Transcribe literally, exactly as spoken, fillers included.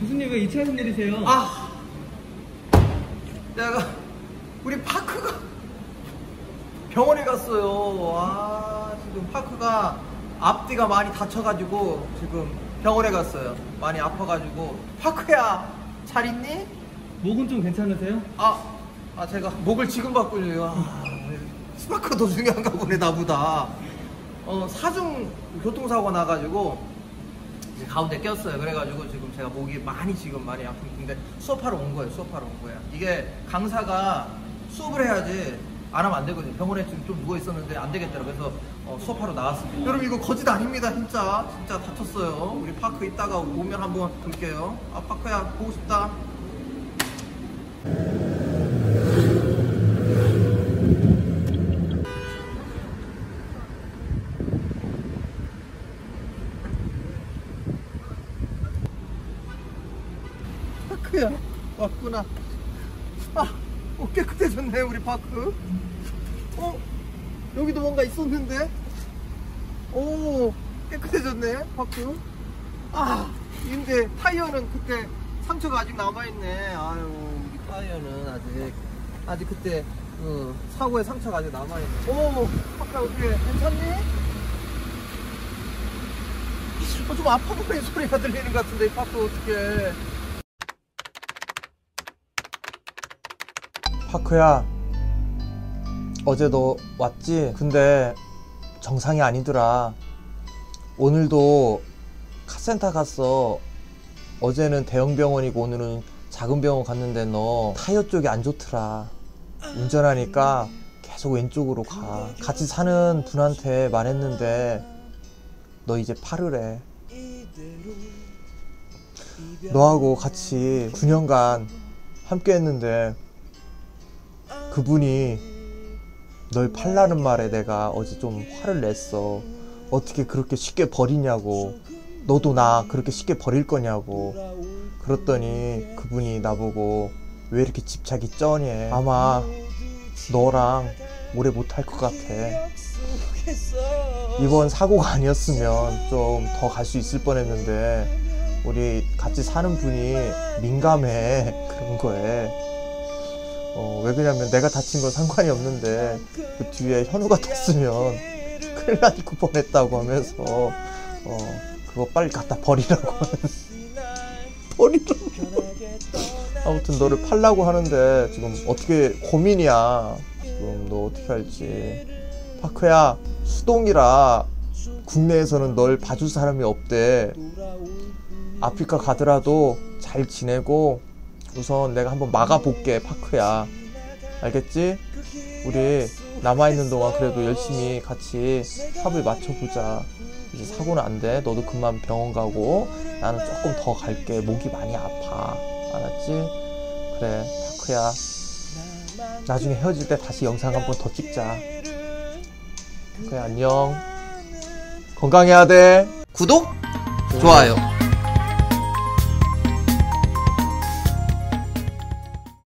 교수님 왜 이 차에서 내리세요? 아, 내가 우리 파크가 병원에 갔어요. 와, 지금 파크가 앞뒤가 많이 다쳐가지고 지금 병원에 갔어요. 많이 아파가지고. 파크야, 잘 있니? 목은 좀 괜찮으세요? 아, 아 제가 목을 지금 봤군요. 아, 스파크도 중요한가 보네 나보다. 어, 사중 교통사고가 나가지고 이제 가운데 꼈어요. 그래가지고 지금 제가 목이 많이 지금 많이 아픈데 수업하러 온 거예요. 수업하러 온 거예요. 이게 강사가 수업을 해야지 안 하면 안 되거든요. 병원에 지금 좀 누워 있었는데 안 되겠더라고요. 그래서 어, 수업하러 나왔습니다. 여러분 이거 거짓 아닙니다. 진짜 진짜 다쳤어요. 우리 파크 이따가 오면 한번 볼게요. 아, 파크야 보고 싶다. 파크야 왔구나. 아, 어, 깨끗해졌네 우리 파크. 어? 여기도 뭔가 있었는데? 오, 깨끗해졌네 파크. 아, 근데 타이어는 그때 상처가 아직 남아있네. 아유, 우리 타이어는 아직 아직 그때 그 사고의 상처가 아직 남아있네. 오, 파크야 어떻게 괜찮니? 어, 좀 아파 보이는 소리가 들리는 것 같은데 파크 어떻게? 파크야, 어제 너 왔지? 근데 정상이 아니더라. 오늘도 카센터 갔어. 어제는 대형 병원이고 오늘은 작은 병원 갔는데 너 타이어 쪽이 안 좋더라. 운전하니까 계속 왼쪽으로 가. 같이 사는 분한테 말했는데 너 이제 팔으래. 너하고 같이 구 년간 함께 했는데 그분이 널 팔라는 말에 내가 어제 좀 화를 냈어. 어떻게 그렇게 쉽게 버리냐고. 너도 나 그렇게 쉽게 버릴 거냐고. 그랬더니 그분이 나보고 왜 이렇게 집착이 쩌니? 아마 너랑 오래 못할 것 같아. 이번 사고가 아니었으면 좀 더 갈 수 있을 뻔했는데 우리 같이 사는 분이 민감해. 그런 거에. 어, 왜 그러냐면 내가 다친 건 상관이 없는데 그 뒤에 현우가 탔으면 큰일 날 뻔했다고 하면서 어, 그거 빨리 갖다 버리라고 버리라고. 아무튼 너를 팔라고 하는데 지금 어떻게 고민이야. 지금 너 어떻게 할지. 파크야, 수동이라 국내에서는 널 봐줄 사람이 없대. 아프리카 가더라도 잘 지내고 우선 내가 한번 막아볼게 파크야. 알겠지? 우리 남아있는 동안 그래도 열심히 같이 합을 맞춰보자. 이제 사고는 안 돼. 너도 그만 병원 가고 나는 조금 더 갈게. 목이 많이 아파. 알았지? 그래 파크야, 나중에 헤어질 때 다시 영상 한번 더 찍자. 그래 안녕. 건강해야 돼. 구독, 좋아요.